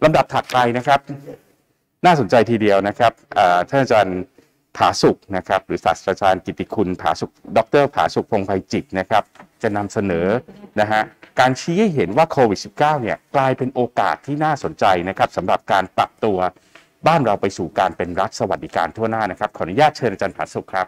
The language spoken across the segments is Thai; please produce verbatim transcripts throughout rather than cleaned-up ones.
ลำดับถัดไปนะครับน่าสนใจทีเดียวนะครับท่านอาจารย์ผาสุกนะครับหรือศาสตราจารย์กิติคุณผาสุกดรผาสุกพงษ์ไพจิตรนะครับจะนำเสนอนะฮะการชี้ให้เห็นว่าโควิด สิบเก้า เนี่ยกลายเป็นโอกาสที่น่าสนใจนะครับสำหรับการปรับตัวบ้านเราไปสู่การเป็นรัฐสวัสดิการทั่วหน้านะครับขออนุญาตเชิญอาจารย์ผาสุกครับ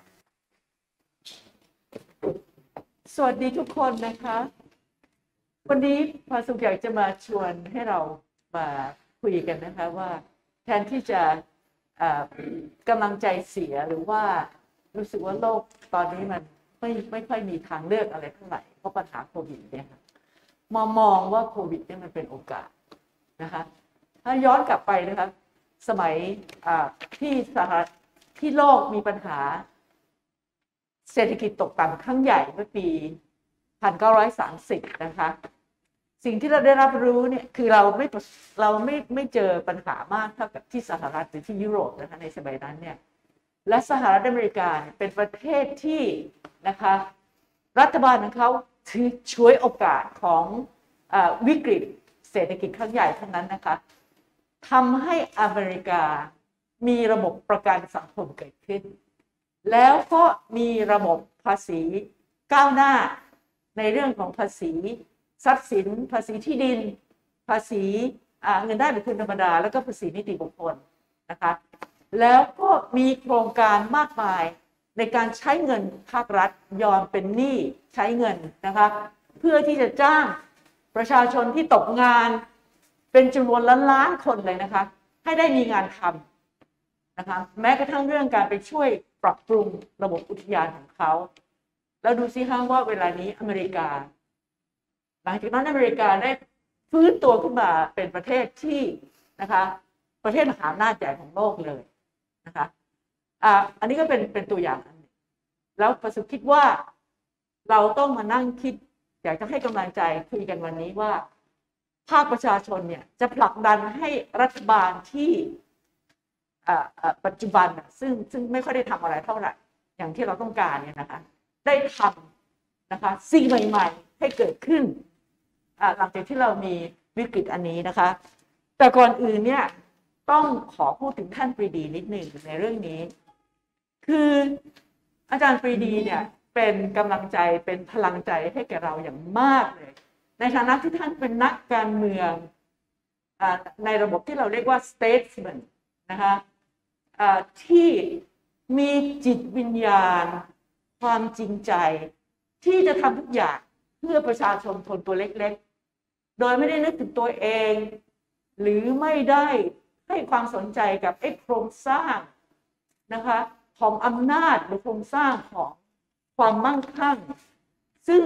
สวัสดีทุกคนนะคะวันนี้ผาสุกอยากจะมาชวนให้เรามาคุยกันนะคะว่าแทนที่จะกำลังใจเสียหรือว่ารู้สึกว่าโลกตอนนี้มันไม่ไม่ค่อยมีทางเลือกอะไรเท่าไหร่เพราะปัญหาโควิดเนี่ยค่ะมองมองว่าโควิดเนี่ยมันเป็นโอกาสนะคะถ้าย้อนกลับไปนะคะสมัยที่สหรัฐที่โลกมีปัญหาเศรษฐกิจตกต่ำครั้งใหญ่เมื่อปี หนึ่งพันเก้าร้อยสามสิบ นะคะสิ่งที่เราได้รับรู้เนี่ยคือเราไม่เราไม่ไม่เจอปัญหามากเท่ากับที่สหรัฐหรือที่ยุโรปนะคะในสมัยนั้นเนี่ยและสหรัฐอเมริกาเป็นประเทศที่นะคะรัฐบาลของเขาถือฉวยโอกาสของวิกฤตเศรษฐกิจครั้งใหญ่ทั้งนั้นนะคะทำให้อเมริกามีระบบประกันสังคมเกิดขึ้นแล้วก็มีระบบภาษีก้าวหน้าในเรื่องของภาษีทรัพย์สินภาษีที่ดินภาษีเงินได้บุคคลธรรมดาแล้วก็ภาษีนิติบุคคลนะคะแล้วก็มีโครงการมากมายในการใช้เงินภาครัฐยอมเป็นหนี้ใช้เงินนะคะเพื่อที่จะจ้างประชาชนที่ตกงานเป็นจำนวนล้านล้านคนเลยนะคะให้ได้มีงานทำนะคะแม้กระทั่งเรื่องการไปช่วยปรับปรุงระบบอุทยานของเขาแล้วดูซิฮะว่าเวลานี้อเมริกาหลังจากนั้นอเมริกาได้ฟื้นตัวขึ้นมาเป็นประเทศที่นะคะประเทศมหาอำนาจใหญ่ของโลกเลยนะคะอ่าอันนี้ก็เป็นเป็นตัวอย่างอันนึงแล้วประสุคิดว่าเราต้องมานั่งคิดอยากจะให้กำลังใจคุยกันวันนี้ว่าภาคประชาชนเนี่ยจะผลักดันให้รัฐบาลที่ปัจจุบันซึ่งซึ่งไม่ค่อยได้ทำอะไรเท่าไหร่อย่างที่เราต้องการเนี่ยนะคะได้ทำนะคะสิ่งใหม่ๆให้เกิดขึ้นหลังจากที่เรามีวิกฤตอันนี้นะคะแต่ก่อนอื่นเนี่ยต้องขอพูดถึงท่านปรีดีนิดหนึ่งในเรื่องนี้คืออาจารย์ปรีดีเนี่ยเป็นกำลังใจเป็นพลังใจให้แก่เราอย่างมากเลยในฐานะที่ท่านเป็นนักการเมืองในระบบที่เราเรียกว่า statesman นะคะที่มีจิตวิญญาณความจริงใจที่จะทำทุกอย่างเพื่อประชาชนคนตัวเล็กๆโดยไม่ได้นึกถึงตัวเองหรือไม่ได้ให้ความสนใจกับไอ้โครงสร้างนะคะของอำนาจหรือโครงสร้างของความมั่งคั่งซึ่ง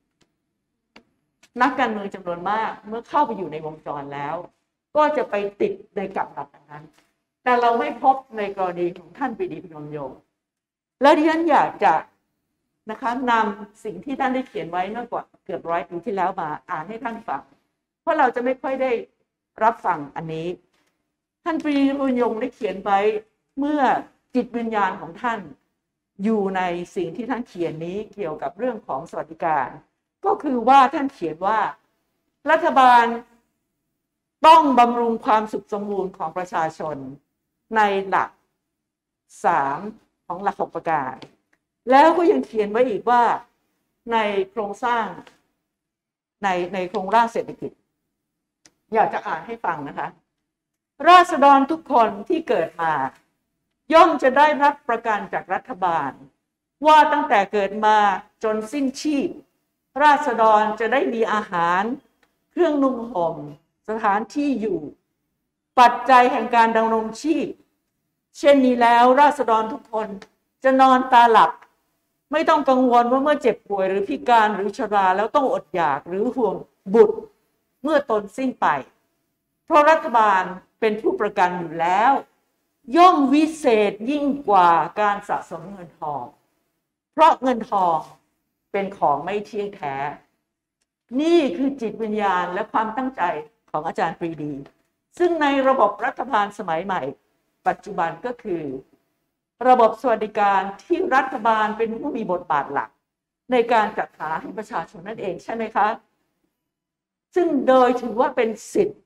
นักการเมืองจำนวนมากเมื่อเข้าไปอยู่ในวงจรแล้วก็จะไปติดในกับดักนั้นแต่เราไม่พบในกรณีของท่านปรีดีพนมยงค์แล้วดิฉันอยากจะนะคะนำสิ่งที่ท่านได้เขียนไว้เมื่อกว่าเกือบร้อยปีที่แล้วมาอ่านให้ท่านฟังเพราะเราจะไม่ค่อยได้รับฟังอันนี้ท่านปรีดีพนมยงค์ได้เขียนไว้เมื่อจิตวิญญาณของท่านอยู่ในสิ่งที่ท่านเขียนนี้เกี่ยวกับเรื่องของสวัสดิการก็คือว่าท่านเขียนว่ารัฐบาลต้องบำรุงความสุขสมบูรณ์ของประชาชนในหลักสามของหลักหกประการแล้วก็ยังเขียนไว้อีกว่าในโครงสร้างในในโครงร่างเศรษฐกิจอยากจะอ่านให้ฟังนะคะราษฎรทุกคนที่เกิดมาย่อมจะได้รับประกันจากรัฐบาลว่าตั้งแต่เกิดมาจนสิ้นชีพราษฎรจะได้มีอาหารเครื่องนุ่งห่มสถานที่อยู่ปัจจัยแห่งการดำรงชีพเช่นนี้แล้วราษฎรทุกคนจะนอนตาหลับไม่ต้องกังวลว่าเมื่อเจ็บป่วยหรือพิการหรือชราแล้วต้องอดอยากหรือห่วงบุตรเมื่อตนสิ้นไปเพราะรัฐบาลเป็นผู้ประกันอยู่แล้วย่อมวิเศษยิ่งกว่าการสะสมเงินทองเพราะเงินทองเป็นของไม่เที่ยงแท้นี่คือจิตวิญญาณและความตั้งใจของอาจารย์ปรีดีซึ่งในระบบรัฐบาลสมัยใหม่ปัจจุบันก็คือระบบสวัสดิการที่รัฐบาลเป็นผู้มีบทบาทหลักในการจัดหาให้ประชาชนนั่นเองใช่ไหมคะซึ่งโดยถือว่าเป็นสิทธิ์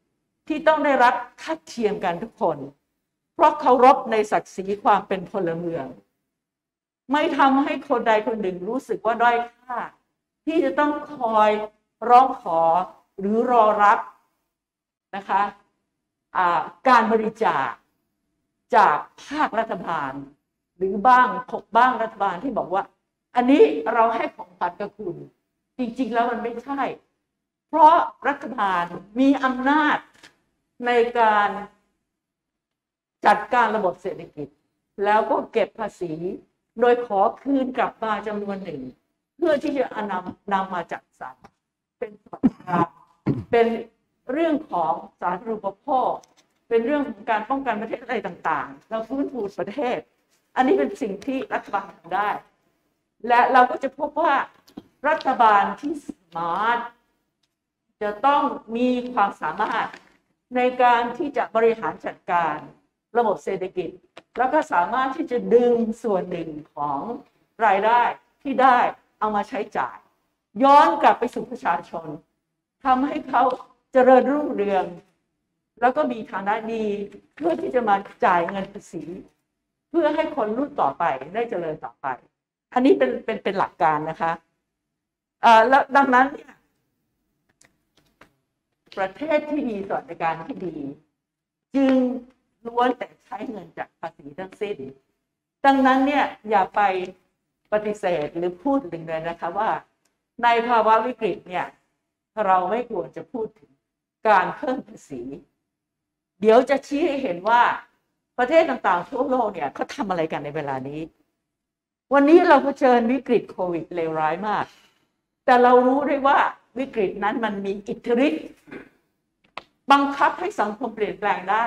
ที่ต้องได้รับทัดเทียมกันทุกคนเพราะเคารพในศักดิ์ศรีความเป็นพลเมืองไม่ทำให้คนใดคนหนึ่งรู้สึกว่าด้อยค่าที่จะต้องคอยร้องขอหรือรอรับนะคะการบริจาคจากภาครัฐบาลหรือบ้างพบบ้างรัฐบาลที่บอกว่าอันนี้เราให้ของขวัญกับคุณจริงๆแล้วมันไม่ใช่เพราะรัฐบาลมีอำนาจในการจัดการระบบเศรษฐกิจแล้วก็เก็บภาษีโดยขอคืนกลับมาจำนวนหนึ่งเพื่อที่จะนำนำมาจัดสรรเป็นสวัสดิการเป็นเรื่องของสาธารณูปโภคเป็นเรื่องของการป้องกันประเทศอะไรต่างๆเราฟื้นฟูประเทศอันนี้เป็นสิ่งที่รัฐบาลทำได้และเราก็จะพบว่ารัฐบาลที่สมาร์ทจะต้องมีความสามารถในการที่จะบริหารจัดการระบบเศรษฐกิจแล้วก็สามารถที่จะดึงส่วนหนึ่งของรายได้ที่ได้เอามาใช้จ่ายย้อนกลับไปสู่ประชาชนทำให้เขาเจริญรุ่งเรืองแล้วก็มีฐานะดีเพื่อที่จะมาจ่ายเงินภาษีเพื่อให้คนรุ่นต่อไปได้เจริญต่อไปอันนี้เป็นเป็นเป็นหลักการนะคะอ่าแล้วดังนั้นเนี่ยประเทศที่มีสวัสดิการที่ดีจึงล้วนแต่ใช้เงินจากภาษีทั้งสิ้นดังนั้นเนี่ยอย่าไปปฏิเสธหรือพูดถึงเลยนะคะว่าในภาวะวิกฤตเนี่ยเราไม่ควรจะพูดถึงการเพิ่มภาษีเดี๋ยวจะชี้ให้เห็นว่าประเทศต่างๆทั่วโลกเนี่ยเขาทำอะไรกันในเวลานี้วันนี้เราเผชิญวิกฤตโควิดเลวร้ายมากแต่เรารู้ด้วยว่าวิกฤตนั้นมันมีอิทธิฤทธิ์บังคับให้สังคมเปลี่ยนแปลงได้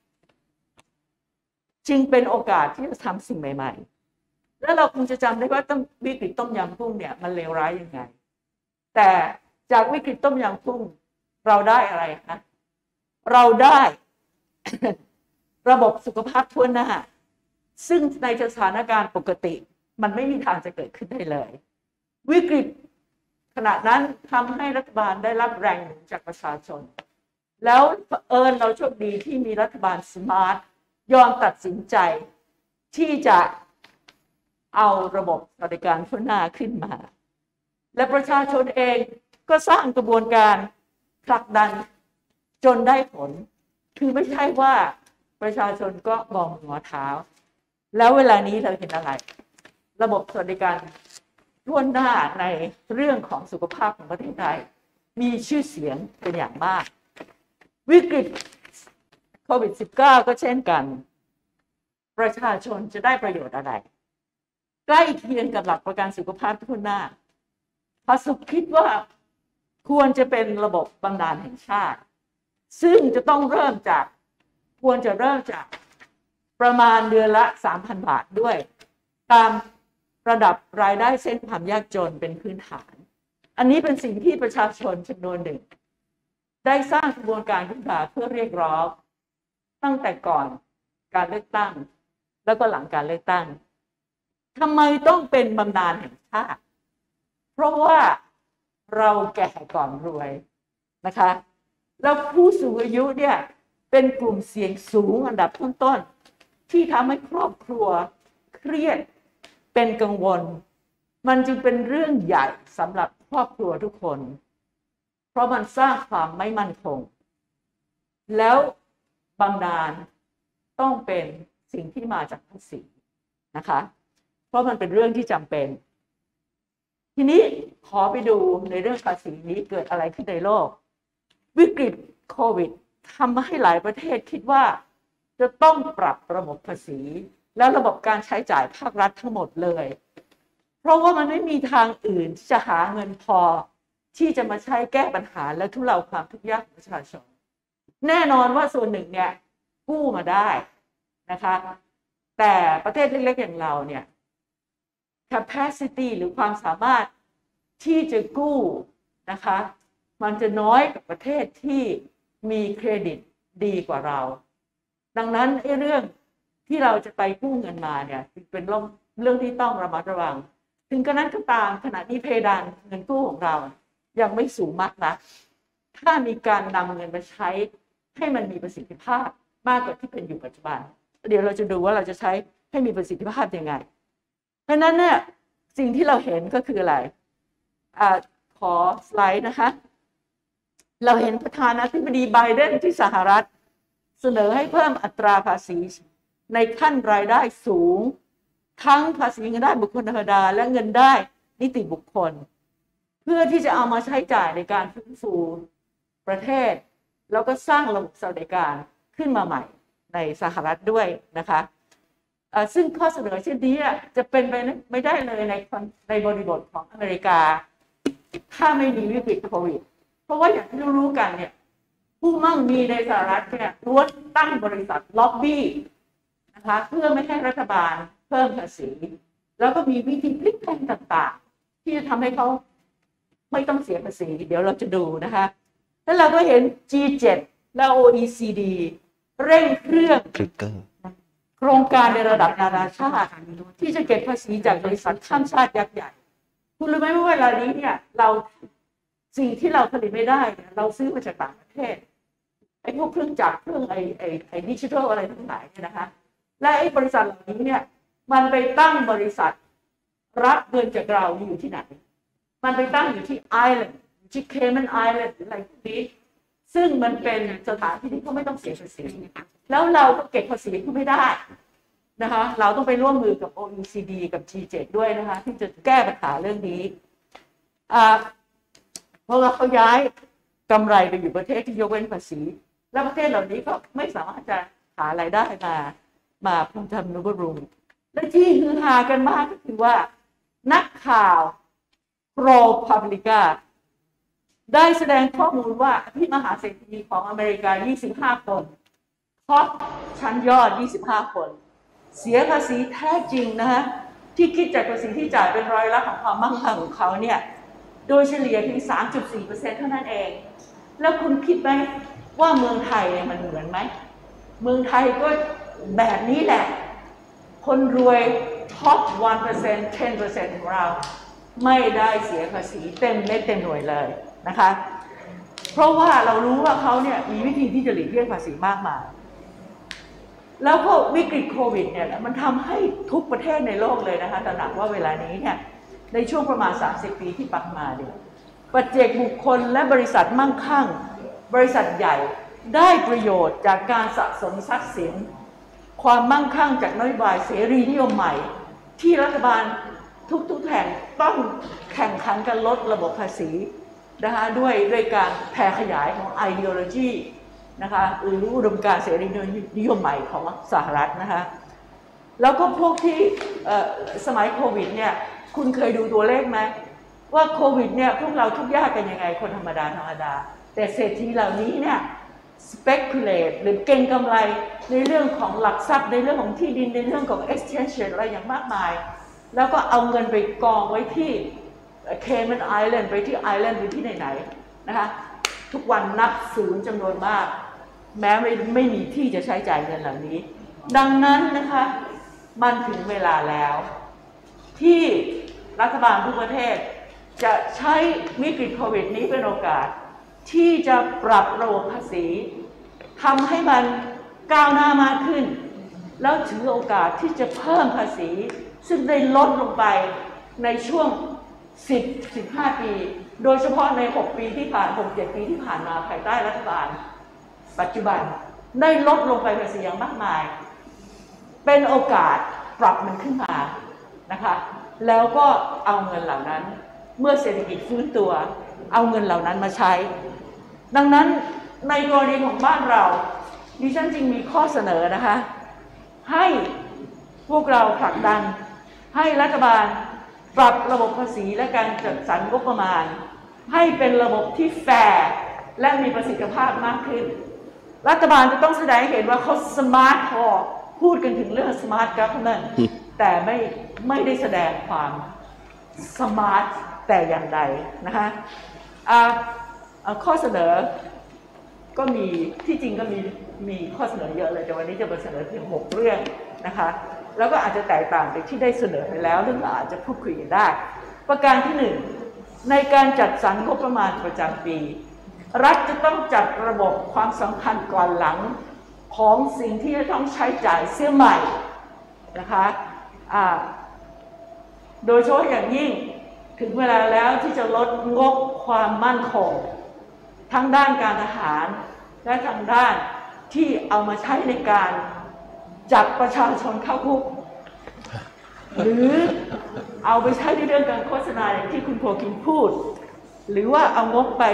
จึงเป็นโอกาสที่จะทำสิ่งใหม่ๆแล้วเราคงจะจำได้ว่าต้มวิกฤตต้มยำกุ้งเนี่ยมันเลวร้ายยังไงแต่จากวิกฤตต้มยำกุ้งเราได้อะไรคะเราได้ ระบบสุขภาพทั่วหน้าซึ่งในสถานการณ์ปกติมันไม่มีทางจะเกิดขึ้นได้เลยวิกฤตขณะนั้นทำให้รัฐบาลได้รับแรงหนุนจากประชาชนแล้วเอิญเราโชคดีที่มีรัฐบาลสมาร์ทยอมตัดสินใจที่จะเอาระบบสวัสดิการทั่วหน้าขึ้นมาและประชาชนเองก็สร้างกระบวนการผลักดันจนได้ผลคือไม่ใช่ว่าประชาชนก็มองหัวเท้าแล้วเวลานี้เราเห็นอะไรระบบสวัสดิการทั่วหน้าในเรื่องของสุขภาพของประเทศไทยมีชื่อเสียงเป็นอย่างมากวิกฤตโควิด สิบเก้า ก็เช่นกันประชาชนจะได้ประโยชน์อะไรใกล้เคียงกับหลักประกันสุขภาพทั่วหน้าพสุขคิดว่าควรจะเป็นระบบบำนาญแห่งชาติซึ่งจะต้องเริ่มจากควรจะเริ่มจากประมาณเดือนละ สามพัน บาทด้วยตามระดับรายได้เส้นความยากจนเป็นพื้นฐานอันนี้เป็นสิ่งที่ประชาชนจำนวนหนึ่งได้สร้างกระบวนการขึ้นมาเพื่อเรียกร้องตั้งแต่ก่อนการเลือกตั้งแล้วก็หลังการเลือกตั้งทำไมต้องเป็นบำนาญแห่งชาติเพราะว่าเราแก่ก่อนรวยนะคะแล้วผู้สูงอายุเนี่ยเป็นกลุ่มเสี่ยงสูงอันดับต้นๆที่ทำให้ครอบครัวเครียดเป็นกังวลมันจึงเป็นเรื่องใหญ่สำหรับครอบครัวทุกคนเพราะมันสร้างความไม่มั่นคงแล้วบำนาญต้องเป็นสิ่งที่มาจากภาษีนะคะเพราะมันเป็นเรื่องที่จำเป็นทีนี้ขอไปดูในเรื่องภาษีนี้เกิดอะไรขึ้นในโลกวิกฤตโควิดทำให้หลายประเทศคิดว่าจะต้องปรับระบบภาษีและระบบการใช้จ่ายภาครัฐทั้งหมดเลยเพราะว่ามันไม่มีทางอื่นที่จะหาเงินพอที่จะมาใช้แก้ปัญหาและทุเลาความทุกข์ยากของประชาชนแน่นอนว่าส่วนหนึ่งเนี่ยกู้มาได้นะคะแต่ประเทศเล็กๆอย่างเราเนี่ย capacity หรือความสามารถที่จะกู้นะคะมันจะน้อยกว่าประเทศที่มีเครดิตดีกว่าเราดังนั้นไอ้เรื่องที่เราจะไปกู้เงินมาเนี่ยเป็นเรื่องเรื่องที่ต้องระมัดระวังถึงกระนั้นก็ตามขณะนี้เพดานเงินกู้ของเรายังไม่สูงมากนะถ้ามีการนำเงินมาใช้ให้มันมีประสิทธิภาพมากกว่าที่เป็นอยู่ปัจจุบันเดี๋ยวเราจะดูว่าเราจะใช้ให้มีประสิทธิภาพยังไงเพราะนั้นเนี่ยสิ่งที่เราเห็นก็คืออะไรอ่าขอสไลด์นะคะเราเห็นประธานาธิบดีไบเดนที่สหรัฐเสนอให้เพิ่มอัตราภาษีในขั้นรายได้สูงทั้งภาษีเงินได้บุคคลธรรมดาและเงินได้นิติบุคคลเพื่อที่จะเอามาใช้จ่ายในการฟื้นฟูประเทศแล้วก็สร้างระบบสวัสดิการขึ้นมาใหม่ในสหรัฐด้วยนะคะซึ่งข้อเสนอเช่นนี้จะเป็นไปไม่ได้เลยในในบริบทของอเมริกาถ้าไม่มีวิกฤตโควิดเพราะว่าอย่างที่รู้กันเนี่ยผู้มั่งมีในสหรัฐเนี่ยล้วนตั้งบริษัทล็อบบี้นะคะเพื่อไม่ให้รัฐบาลเพิ่มภาษีแล้วก็มีวิธีพลิกแพลงต่างๆที่จะทำให้เขาไม่ต้องเสียภาษีเดี๋ยวเราจะดูนะคะแล้วเราก็เห็น จี เซเว่น และ โอ อี ซี ดี เร่งเครื่องโครงการในระดับนานาชาติที่จะเก็บภาษีจากบริษัทข้ามชาติยักษ์ใหญ่คุณรู้ไหมว่าเวลานี้เนี่ยเราสิ่งที่เราผลิตไม่ได้เนี่ยเราซื้อมาจากต่างประเทศไอ้พวกเครื่องจักรเครื่องไอ้ไอ้ไอ้ดิจิทัลอะไรทั้งหลายเนี่ยนะคะและไอ้บริษัทเหล่านี้เนี่ยมันไปตั้งบริษัทรับเงินจากเราอยู่ที่ไหนมันไปตั้งอยู่ที่ไอแลนด์ที่เคแมนไอแลนด์หรืออะไรพวกนี้ซึ่งมันเป็นสถานที่ที่เขาไม่ต้องเสียภาษีแล้วเราก็เก็บภาษีเขาไม่ได้นะคะเราต้องไปร่วมมือกับ โอ อี ซี ดี กับ จี เซเว่น ด้วยนะคะที่จะแก้ปัญหาเรื่องนี้อ่าเพราะว่าเขาย้ายกำไรไปอยู่ประเทศที่ยกเว้นภาษีแล้วประเทศเหล่านี้ก็ไม่สามารถจะหารายได้มามาเพิ่มทำนุบำรุงและที่ฮือฮากันมากก็คือว่านักข่าวโปรพับลิกาได้แสดงข้อมูลว่าที่มหาเศรษฐีของอเมริกายี่สิบห้าคนท็อปชั้นยอดยี่สิบห้าคนเสียภาษีแท้จริงนะฮะที่คิดจากภาษีที่จ่ายเป็นร้อยละของความมั่งคั่งของเขาเนี่ยโดยเฉลี่ยเพียง สามจุดสี่เปอร์เซ็นต์ เท่านั้นเองแล้วคุณคิดไหมว่าเมืองไทยเนี่ยมันเหมือนไหมเมืองไทยก็แบบนี้แหละคนรวยท็อป one percent ten percent ของเราไม่ได้เสียภาษีเต็มเม็ดเต็มหน่วยเลยนะคะเพราะว่าเรารู้ว่าเขาเนี่ยมีวิธีที่จะหลีกเลี่ยงภาษีมากมายแล้วก็วิกฤตโควิดเนี่ยมันทำให้ทุกประเทศในโลกเลยนะคะตระหนักว่าเวลานี้เนี่ยในช่วงประมาณสามสิบปีที่ผ่านมาเนี่ยปัจเจกบุคคลและบริษัทมั่งคั่งบริษัทใหญ่ได้ประโยชน์จากการสะสมทรัพย์สินความมั่งคั่งจากนโยบายเสรีนิยมใหม่ที่รัฐบาลทุกๆแห่งต้องแข่งขันกันลดระบบภาษีนะคะด้วยด้วยการแผ่ขยายของ ideology นะคะหรืออุดมการณ์เสรีนิยมใหม่ของสหรัฐนะคะแล้วก็พวกที่สมัยโควิดเนี่ยคุณเคยดูตัวเลขไหมว่าโควิดเนี่ยพวกเราทุกข์ยากกันยังไงคนธรรมดาธรรมดาแต่เศรษฐีเหล่านี้เนี่ย speculate หรือเก็งกำไรในเรื่องของหลักทรัพย์ในเรื่องของที่ดินในเรื่องของ exchange rate อะไรอย่างมากมายแล้วก็เอาเงินไปกองไว้ที่เคแมนไอแลนด์ไปที่ไอแลนด์ไปที่ไหนๆนะคะทุกวันนับศูนย์จำนวนมากแม้ไม่ไม่มีที่จะใช้จ่ายเงินเหล่านี้ดังนั้นนะคะมันถึงเวลาแล้วที่รัฐบาลทุกประเทศจะใช้วิกฤตโควิดนี้เป็นโอกาสที่จะปรับระบบภาษีทำให้มันก้าวหน้ามากขึ้นแล้วถือโอกาสที่จะเพิ่มภาษีซึ่งได้ลดลงไปในช่วง สิบถึงสิบห้า ปีโดยเฉพาะในหกปีที่ผ่าน หกเจ็ด ปีที่ผ่านมาภายใต้รัฐบาลปัจจุบันได้ลดลงไปภาษีอย่างมากมายเป็นโอกาสปรับมันขึ้นมานะคะแล้วก็เอาเงินเหล่านั้นเมื่อเศรษฐกิจฟื้นตัวเอาเงินเหล่านั้นมาใช้ดังนั้นในกรณีของบ้านเราดิฉันจึงมีข้อเสนอนะคะให้พวกเราผลักดันให้รัฐบาลปรับระบบภาษีและการจัดสรรงบประมาณให้เป็นระบบที่แฟร์และมีประสิทธิภาพมากขึ้นรัฐบาลจะต้องแสดงให้เห็นว่าเขาสมาร์ทพอพูดกันถึงเรื่อง smart government แต่ไม่ไม่ได้แสดงความสมาร์ทแต่อย่างใดนะคะข้อเสนอก็มีที่จริงก็มีมีข้อเสนอเยอะเลยแต่วันนี้จะมาเสนอเพียงหกเรื่องนะคะแล้วก็อาจจะแตกต่างจากที่ได้เสนอไปแล้วเรื่องอาจจะพูดคุยกันได้ประการที่หนึ่งในการจัดสรรงบประมาณประจำปีรัฐจะต้องจัดระบบความสำคัญก่อนหลังของสิ่งที่จะต้องใช้จ่ายเสื้อใหม่นะคะโดยเฉพาะอย่างยิ่งถึงเวลาแล้วที่จะลดงบความมั่นคงทั้งด้านการทหารและทางด้านที่เอามาใช้ในการจับประชาชนเข้าคุกหรือเอาไปใช้ในเรื่องการโฆษณาอย่างที่คุณโพคินพูดหรือว่าเอางบไป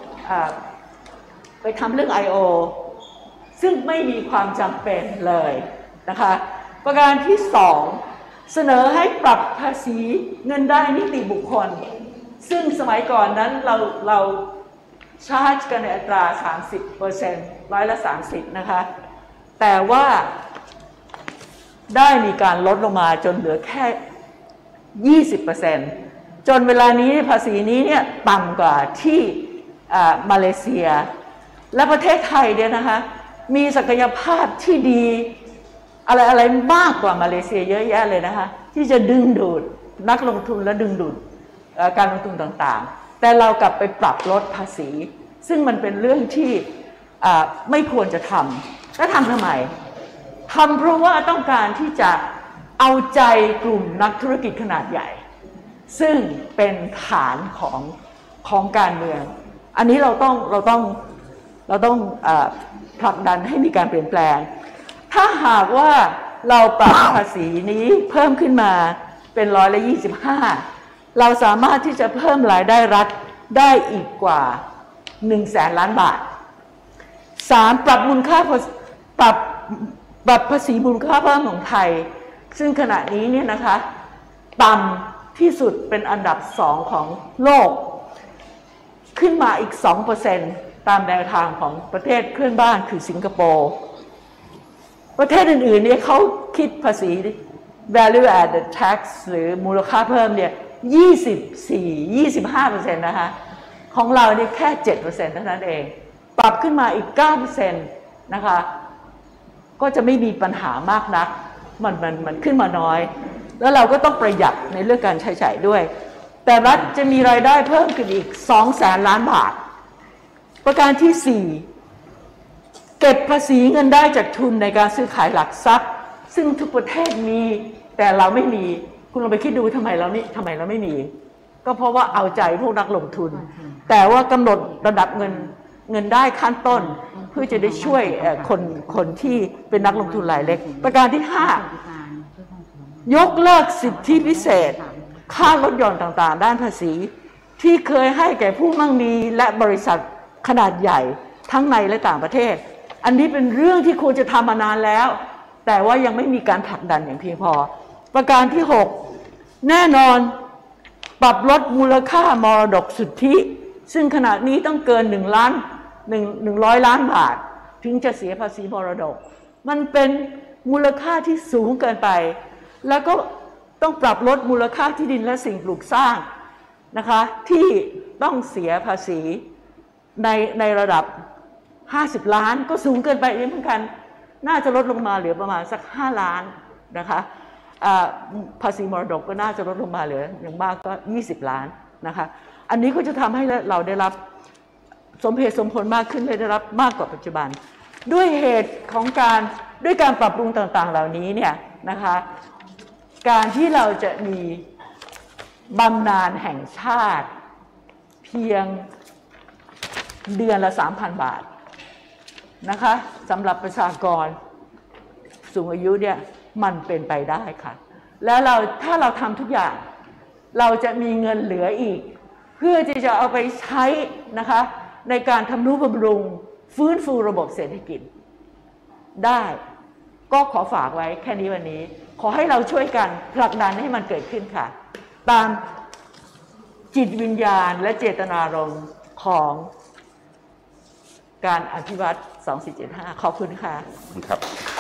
ไปทำเรื่อง ไอ โอ ซึ่งไม่มีความจำเป็นเลยนะคะประการที่สองเสนอให้ปรับภาษีเงินได้นิติบุคคลซึ่งสมัยก่อนนั้นเราเราชาร์จกันในอัตรา สามสิบเปอร์เซ็นต์ ร้อยละสามสิบนะคะแต่ว่าได้มีการลดลงมาจนเหลือแค่ ยี่สิบเปอร์เซ็นต์ จนเวลานี้ภาษีนี้เนี่ยต่ำกว่าที่มาเลเซียและประเทศไทยเนี่ยนะคะมีศักยภาพที่ดีอะไรอะไรมากกว่ามาเลเซียเยอะแยะเลยนะคะที่จะดึงดูดนักลงทุนและดึงดูดการลงทุนต่างๆแต่เรากลับไปปรับลดภาษีซึ่งมันเป็นเรื่องที่ไม่ควรจะทำและทำทำไมทำเพราะว่าต้องการที่จะเอาใจกลุ่มนักธุรกิจขนาดใหญ่ซึ่งเป็นฐานของของการเมืองอันนี้เราต้องเราต้องเราต้องผลักดันให้มีการเปลี่ยนแปลงถ้าหากว่าเราปรับภาษีนี้เพิ่มขึ้นมาเป็นร้อยละยี่สิบห้าเราสามารถที่จะเพิ่มรายได้รัฐได้อีกกว่าหนึ่งแสนล้านบาทสามปรับมูลค่าปรับปรับภาษีมูลค่าเพิ่มของไทยซึ่งขณะนี้เนี่ยนะคะต่ำที่สุดเป็นอันดับสองของโลกขึ้นมาอีก สองเปอร์เซ็นต์ ตามแนวทางของประเทศเพื่อนบ้านคือสิงคโปร์ประเทศอื่นๆเนี่ยเขาคิดภาษี value added tax หรือมูลค่าเพิ่มเนี่ยยี่สิบสี่ ยี่สิบห้าเปอร์เซ็นต์ นะคะของเราเนี่ยแค่ เจ็ดเปอร์เซ็นต์ เท่านั้นเองปรับขึ้นมาอีก เก้าเปอร์เซ็นต์ นะคะก็จะไม่มีปัญหามากนักมันมันมันขึ้นมาน้อยแล้วเราก็ต้องประหยัดในเรื่องการใช้จ่ายด้วยแต่รัฐจะมีรายได้เพิ่มขึ้นอีกสองแสนล้านบาทประการที่สี่เก็บภาษีเงินได้จากทุนในการซื้อขายหลักทรัพย์ซึ่งทุกประเทศมีแต่เราไม่มีคุณลองไปคิดดูทำไมเรานี่ทำไมเราไม่มีก็เพราะว่าเอาใจพวกนักลงทุนแต่ว่ากำหนดระดับเงินเงินได้ขั้นต้นเพื่อจะได้ช่วยคนคนที่เป็นนักลงทุนรายเล็กประการที่ห้ายกเลิกสิทธิพิเศษค่าลดหย่อนต่างๆด้านภาษีที่เคยให้แก่ผู้มั่งมีและบริษัทขนาดใหญ่ทั้งในและต่างประเทศอันนี้เป็นเรื่องที่ควรจะทำมานานแล้วแต่ว่ายังไม่มีการผลักดันอย่างเพียงพอประการที่หกแน่นอนปรับลดมูลค่ามรดกสุทธิซึ่งขณะนี้ต้องเกินหนึ่งล้านหนึ่งหนึ่งร้อยล้านบาทถึงจะเสียภาษีมรดกมันเป็นมูลค่าที่สูงเกินไปแล้วก็ต้องปรับลดมูลค่าที่ดินและสิ่งปลูกสร้างนะคะที่ต้องเสียภาษีในในระดับห้าสิบล้านก็สูงเกินไปเหมือนกันน่าจะลดลงมาเหลือประมาณสักห้าล้านนะคะภาษีมรดกก็น่าจะลดลงมาเหลืออย่างมากก็ยี่สิบล้านนะคะอันนี้ก็จะทำให้เราได้รับสมเหตุสมผลมากขึ้นได้รับมากกว่าปัจจุบันด้วยเหตุของการด้วยการปรับปรุงต่างๆเหล่านี้เนี่ยนะคะการที่เราจะมีบำนาญแห่งชาติเพียงเดือนละ สามพัน บาทนะคะสำหรับประชากรสูงอายุเนี่ยมันเป็นไปได้ค่ะแล้วเราถ้าเราทำทุกอย่างเราจะมีเงินเหลืออีกเพื่อที่จะเอาไปใช้นะคะในการทำนุบำรุงฟื้นฟูระบบเศรษฐกิจได้ก็ขอฝากไว้แค่นี้วันนี้ขอให้เราช่วยกันผลักดันให้มันเกิดขึ้นค่ะตามจิตวิญญาณและเจตนารมณ์ของการอภิวัตรสองสี่เจ็ดห้าขอบคุณค่ะครับ